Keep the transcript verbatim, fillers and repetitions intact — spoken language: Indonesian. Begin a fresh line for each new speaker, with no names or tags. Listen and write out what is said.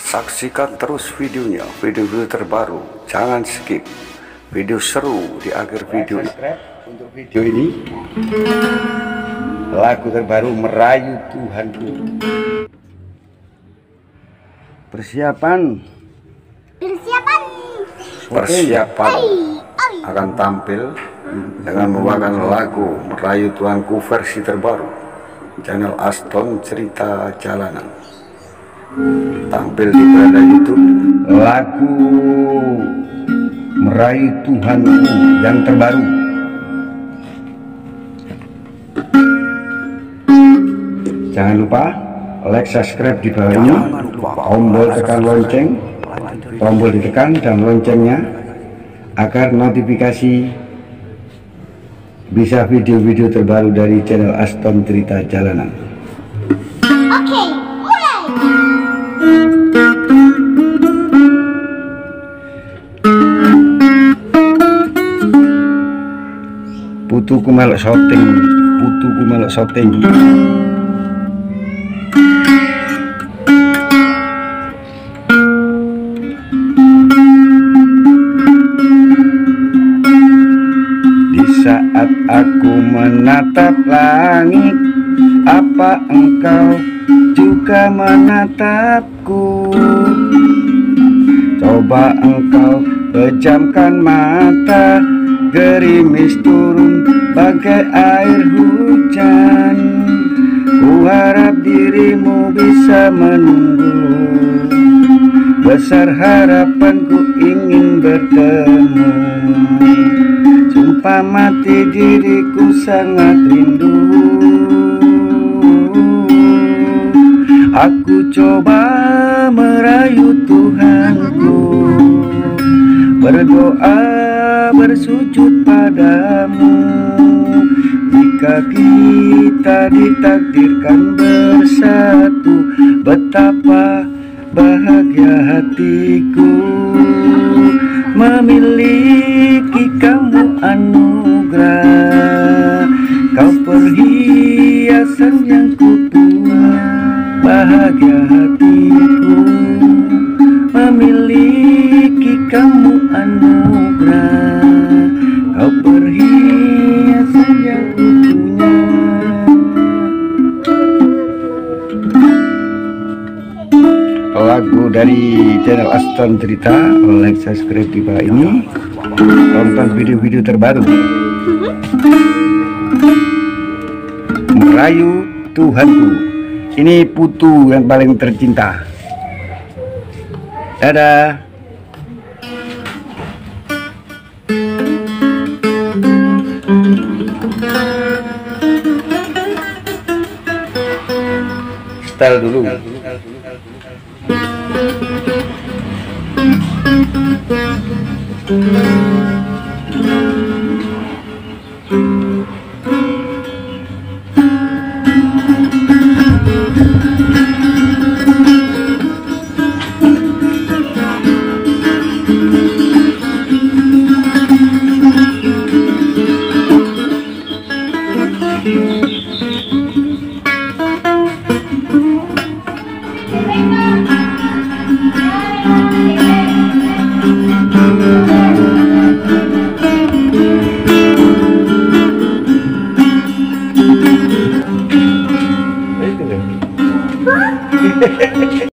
Saksikan terus videonya, video-video terbaru, jangan skip. Video seru di akhir video. Untuk video ini, lagu terbaru Merayu Tuhanku. Persiapan.
Persiapan.
Persiapan akan tampil dengan membawakan lagu Merayu Tuhanku versi terbaru. Channel Aston Cerita Jalanan. Tampil di beranda YouTube lagu Merayu Tuhanku yang terbaru. Jangan lupa like, subscribe di bawah ini, tombol tekan lonceng, tombol ditekan dan loncengnya agar notifikasi bisa video-video terbaru dari channel Aston Cerita Jalanan.
Oke, mulai.
Putuku melok syuting, putuku melok syuting. Di saat aku menatap langit, apa engkau juga menatapku? Coba engkau pejamkan mata, gerimis turun bagai air hujan. Ku harap dirimu bisa menunggu, besar harapanku ingin bertemu. Sumpah mati diriku sangat rindu. Aku coba merayu Tuhanku, berdoa bersujud padamu. Jika kita ditakdirkan bersatu, betapa bahagia hatiku memiliki kamu anugerah. Kau perhiasan yang kupunya, bahagia hatiku memiliki kamu anugerah. Kau perhiasan yang kupunya. Lagu dari channel Aston Cerita, like, subscribe di bawah ini, tonton video-video terbaru Merayu Tuhanku. Ini putu yang paling tercinta. Dadah. Style dulu. Hehehe